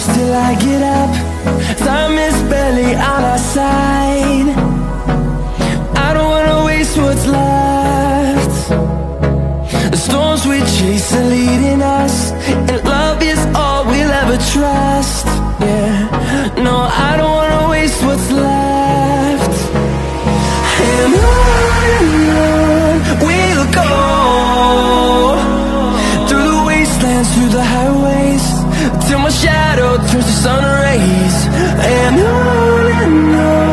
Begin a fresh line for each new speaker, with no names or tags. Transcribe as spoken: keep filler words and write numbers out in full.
close till I get up. Time is barely on our side. I don't wanna waste what's left. The storms we chase are leading us, and love is all we'll ever trust. Yeah, no, I don't wanna waste what's left. And on and on we'll go, through the wastelands, through the highways, till my shadow turns to sun rays. And on and on